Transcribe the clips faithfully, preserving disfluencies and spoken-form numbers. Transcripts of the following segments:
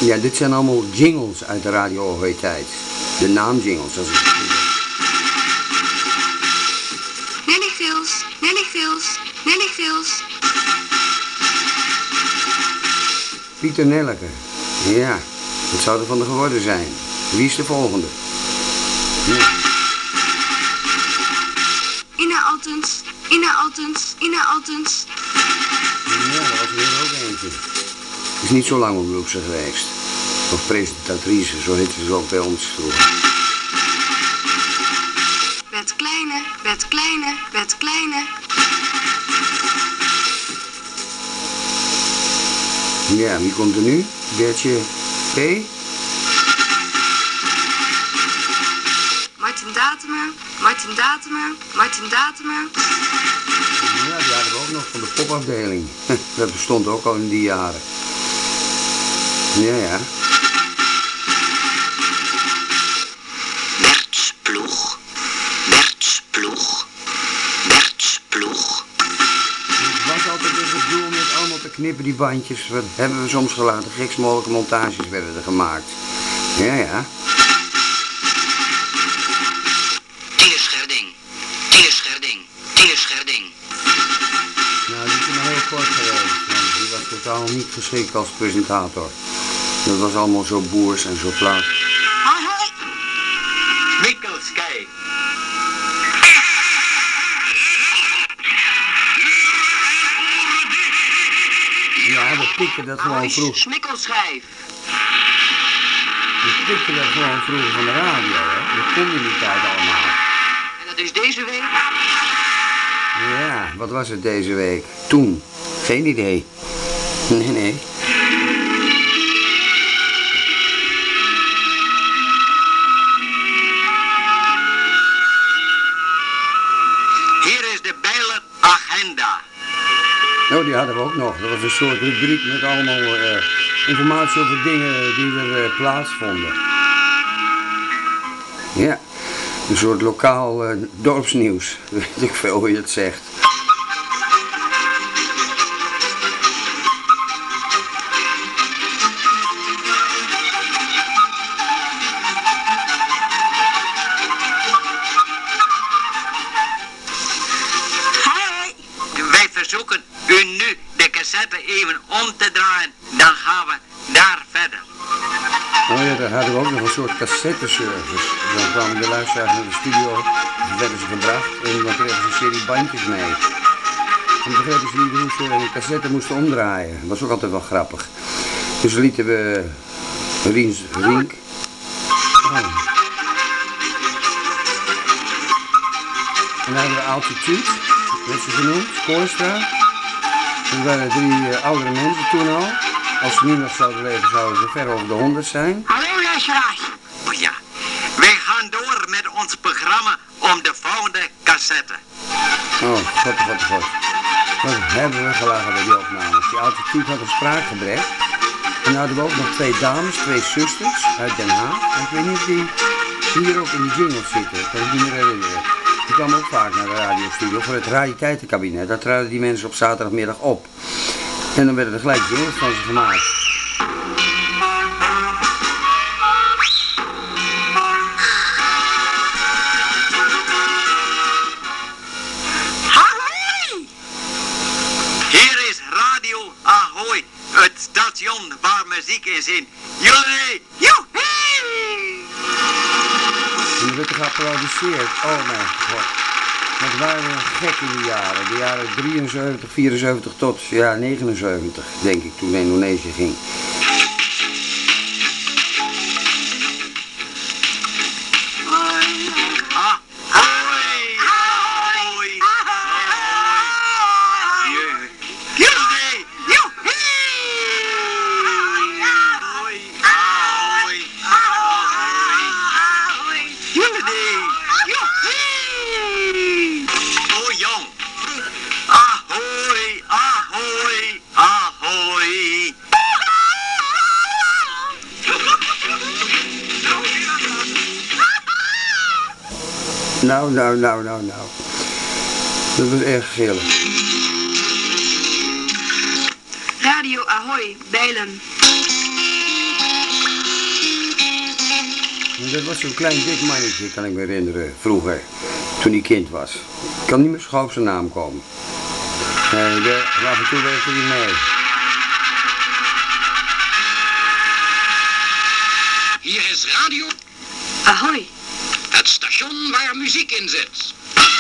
Ja, dit zijn allemaal jingles uit de Radio Ahoy tijd. De naamjingles, dat is het. Nelly Vils, Nelly Vils, Nelly Vils. Pieter Nelleke. Ja, wat zou er van de geworden zijn? Wie is de volgende? Ja. Ina Altens, Ina Altens, Ina Altens. Ja, dat was er ook eentje. Is niet zo lang omroepster geweest. Of presentatrice, zo heette ze ook bij ons vroeger. Bert Kleine, Bert Kleine, Bert Kleine. Ja, wie komt er nu? Bertje P. Martin Datema, Martin Datema, Martin Datema. Ja, die hadden we ook nog van de popafdeling. Dat bestond ook al in die jaren. Ja, ja. Berts ploeg, Berts ploeg, Berts ploeg. Het was altijd dus het doel met allemaal te knippen, die bandjes. Wat hebben we soms gelaten? Geks mogelijke montages werden er gemaakt. Ja, ja. Tine Scherding, Tine Scherding, Tine Scherding. Nou, die is maar heel kort geweest, want die was totaal niet geschikt als presentator. Dat was allemaal zo boers en zo plat. Hoi hoi! Mikkelskij. Ja, we pikten dat gewoon vroeg. Smikkelschijf. We pikten dat gewoon vroeger van de radio, hè. Dat kon in die tijd allemaal. En dat is deze week? Ja, wat was het deze week? Toen? Geen idee. Nee, nee. Hier is de Bijler-agenda. Nou, die hadden we ook nog. Dat was een soort rubriek met allemaal uh, informatie over dingen die er uh, plaatsvonden. Ja, een soort lokaal uh, dorpsnieuws. Weet ik veel hoe je het zegt. Hoi! Wij verzoeken u nu de cassette even om te draaien. Dan gaan we daar verder. Oh ja, daar hadden we ook nog een soort cassetteservice. Dan kwamen de luisteraars naar de studio, dan werden ze gebracht en dan kregen ze een serie bandjes mee. En begrepen ze niet hoe ze een cassette moesten omdraaien. Dat was ook altijd wel grappig. Dus lieten we Riens Rink. Oh. En dan hadden we Altitude, werd ze genoemd, Kooistra. Er waren drie uh, oudere mensen toen al. Als ze nu nog zouden leven, zouden ze ver over de honderd zijn. Hallo luisteraars. Oh ja, wij gaan door met ons programma om de volgende cassette. Oh, god, god, god. Wat hebben we gelachen bij die opnames. Die Altitude had een spraakgebrek. En dan hadden we ook nog twee dames, twee zusters uit Den Haag. En ik weet niet of die hier ook in die jingles zitten. Dat kan ik niet meer herinneren. Die kwamen ook vaak naar de radiostudio voor het rariteitenkabinet. Daar traden die mensen op zaterdagmiddag op. En dan werden er gelijk jingles van ze gemaakt. Ahoy! Hier is Radio Ahoy, het station waar muziek in zit. Jullie, joehee! En dan werd er geapplaudisseerd. Oh mijn god. Dat waren we gek in die jaren. De jaren drieënzeventig, vierenzeventig tot ja, negenenzeventig, denk ik, toen naar Indonesië ging. Nou, nou, nou, nou, nou. Dat was erg gillig. Radio Ahoy, Bijlen. Dat was zo'n klein dik mannetje, kan ik me herinneren, vroeger, toen hij kind was. Ik kan niet meer zo op zijn naam komen. Nee, de, af en toe werkte hij mee. Hier is radio. Ahoy. Het station waar muziek in zit.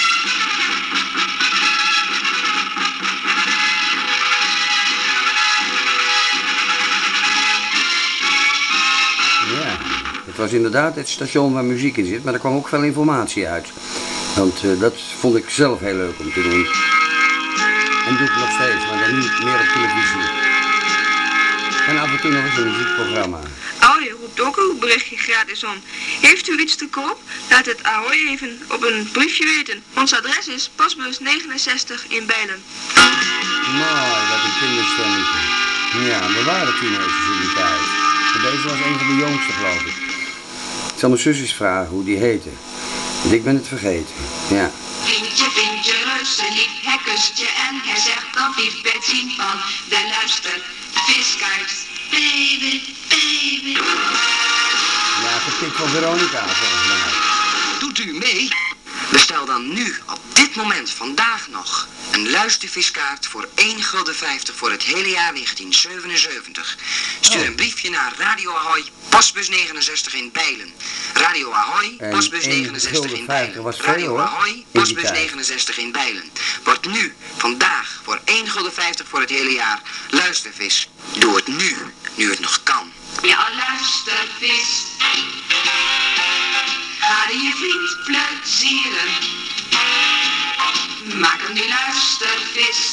Ja, het was inderdaad het station waar muziek in zit, maar er kwam ook veel informatie uit. Want uh, dat vond ik zelf heel leuk om te doen. En doe ik nog steeds, maar dan niet meer op televisie. En af en toe nog eens een muziekprogramma. Ahoy roept ook uw berichtje gratis om. Heeft u iets te koop? Laat het Ahoy even op een briefje weten. Ons adres is Postbus negenenzestig in Bijlen. Mooi, wat een kinderstemmetje. Ja, we waren teenagers in die tijd. Maar deze was een van de jongste, geloof ik. Ik zal mijn zusjes vragen hoe die heette. Want ik ben het vergeten. Ja. Vriendje, vriendje, reuzenlief, hij kust je en hij zegt dan lief bij het zien van de luister, viskaart. Baby, baby. Ja, gepikt van Veronica volgens mij. Doet u mee? Bestel dan nu, op dit moment, vandaag nog, een luisterviskaart voor één gulden vijftig voor het hele jaar negentien zevenenzeventig. Stuur Oh. een briefje naar Radio Ahoy, Postbus negenenzestig in Bijlen. Radio Ahoy, En Postbus één negenenzestig in gulden vijftig Bijlen. was veel, Radio hoor, Ahoy, in die Postbus tijd. negenenzestig in Bijlen. Wordt nu, vandaag, voor één gulden vijftig voor het hele jaar luistervis. Doe het nu, nu het nog kan. Ja, luistervis. Ga je vriend plezieren. Maak hem nu luistervis.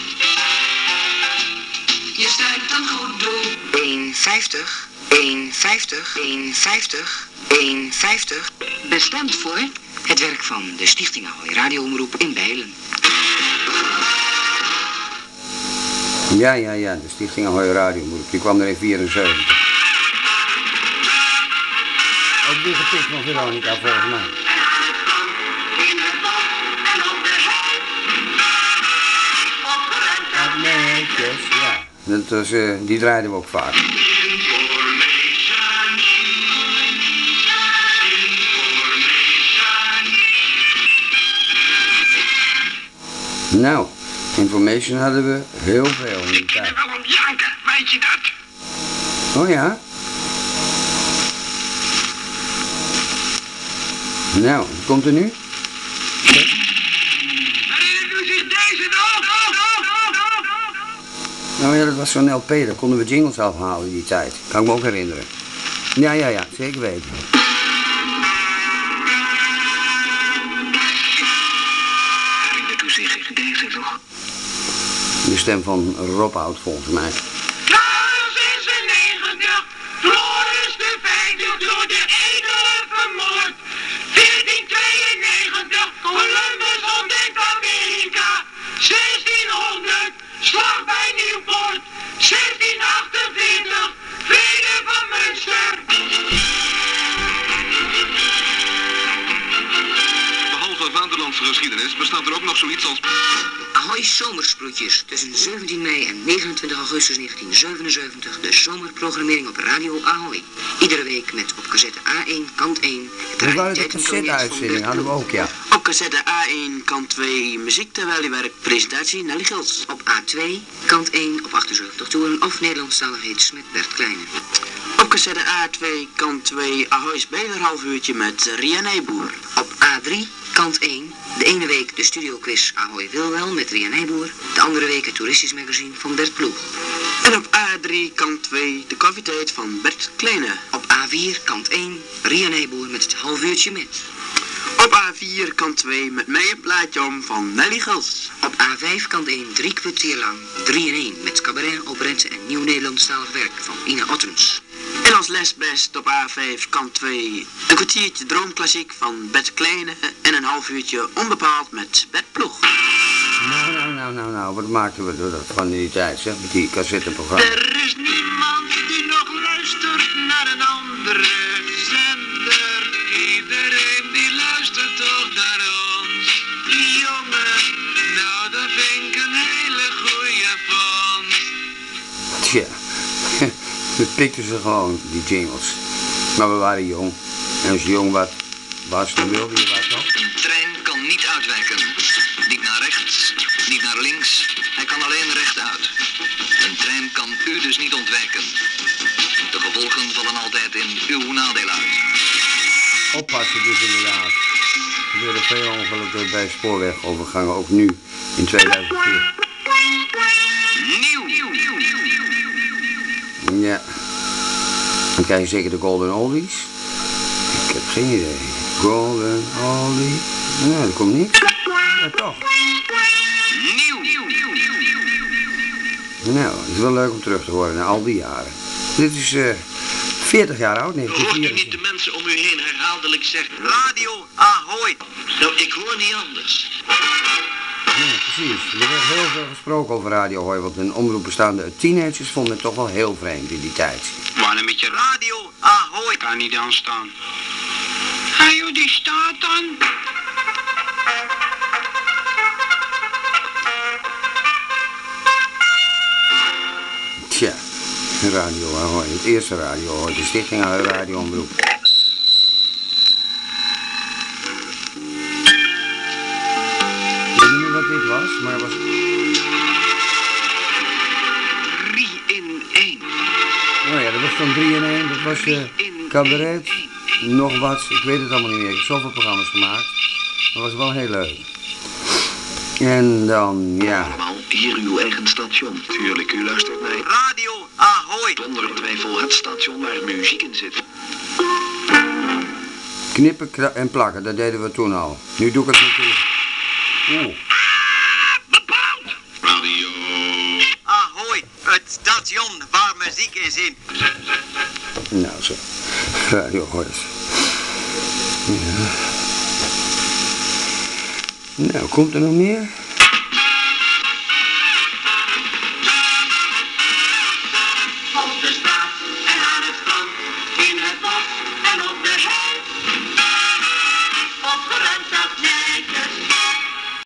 Je steunt een goed doel. één vijftig, één vijftig, één vijftig, één vijftig. Bestemd voor het werk van de Stichting Ahoy Radioomroep in Bijlen. Ja, ja, ja, de Stichting Ahoy Radio, die kwam er in vierenzeventig. Ook weer gepikt van Veronica volgens mij. Wat netjes, ja. Dat was, uh, die draaiden we ook vaak. Nou, information hadden we heel veel in die Ik ben tijd. er wel aan het janken, weet je dat? Oh ja? Nou, wat komt er nu? Herinnert u zich deze nog? Nou ja, dat was zo'n L P, daar konden we jingles afhalen in die tijd. Kan ik me ook herinneren. Ja, ja, ja, zeker weten. Herinnert u zich deze nog? De stem van Rob Oud volgens mij. twaalf zesennegentig, Floris de Vijfde door de edele vermoord. veertien tweeënnegentig, Columbus ontdekt Amerika. zestienhonderd, slag bij Nieuwpoort. zestienhonderdachtenveertig, vrede van Münster. Behalve vaderlandse geschiedenis bestaat er ook nog zoiets als... Ahoy Zomersproetjes tussen zeventien mei en negenentwintig augustus negentien zevenenzeventig. De zomerprogrammering op Radio Ahoy. Iedere week met op cassette A één, kant één. Het Dat waren de rariteitenkabinet van cassette-uitzendingen, Bert hadden we Ploeg. ook, ja. Op cassette A één, kant twee, muziek terwijl je werkt, presentatie Nelly Gils. Op A twee, kant één op achtenzeventig toeren of Nederlandstalige hits met Bert Kleine. Op cassette A twee, kant twee, Ahoy's Beler half uurtje met Ria Nijboer. Op A drie, kant één, de ene week de studioquiz Ahoy Wilwel met Ria Nijboer. De andere week het toeristisch magazine van Bert Ploeg. En op A drie, kant twee, de koffietijd van Bert Kleine. Op A vier, kant één, Ria Nijboer met het half uurtje met. Op A vier, kant twee, met mij een plaatje om van Nelly Gils. Op A vijf, kant één, drie kwartier lang, drie in één met cabaret, operette en nieuw Nederlandstalig werk van Ina Ottens. En als lesbest op A vijf, kant twee, een kwartiertje droomklassiek van Bert Kleine en een half uurtje onbepaald met Bert Ploeg. Nou, nou, nou, nou, nou, wat maakten we door dat van die tijd, zeg, met die cassetteprogramma. Er is niemand die nog luistert naar een andere zender. Iedereen die luistert toch naar ons. Jongen, nou dat vind ik een hele goeie vondst. Tja, we pikten ze gewoon, die jingles. Maar we waren jong. En als je jong wat was, dan wilde je wat, toch? Een trein kan niet uitwijken. Niet naar rechts, niet naar links. Hij kan alleen rechtuit. Een trein kan u dus niet ontwijken. De gevolgen vallen altijd in uw nadeel uit. Oppassen dus inderdaad. Er gebeuren veel ongelukken bij spoorwegovergangen, ook nu in tweeduizend vier. Nieuw. Ja. Dan krijg je zeker de Golden Oldies. Ik heb geen idee. Golden Oldie. Nee, dat komt niet. Ja, toch. Nieuw. Nou, het is wel leuk om terug te horen na al die jaren. Dit is uh, veertig jaar oud, Hoort u negentien niet vierenzestig. de mensen om u heen herhaaldelijk zeggen... Radio Ahoy. Nou, ik hoor niet anders. Ja, precies. Er werd heel veel gesproken over Radio Ahoy, want een omroep bestaande uit teenagers vond het toch wel heel vreemd in die tijd. Wanneer met je Radio Ahoy. kan niet aanstaan. Hij die staat dan. Tja, Radio Ahoy, het eerste Radio Ahoy, de Stichting Ahoy Radio Omroep. Ik weet niet meer wat dit was, maar het was... drie in één. Oh ja, dat was dan drie in één, dat was uh, cabaret, nog wat, ik weet het allemaal niet meer. Ik heb zoveel programma's gemaakt, dat was wel heel leuk. En dan, ja, Allemaal hier uw eigen station. Tuurlijk, u luistert naar Radio Ahoy. zonder twijfel het station waar muziek in zit. knippen kra- en plakken, dat deden we toen al. Nu doe ik het natuurlijk. Oeh. Radio. Ahoy. Het station waar muziek in zit. Nou zo, Radio Ahoy. Ja. Nou, komt er nog meer?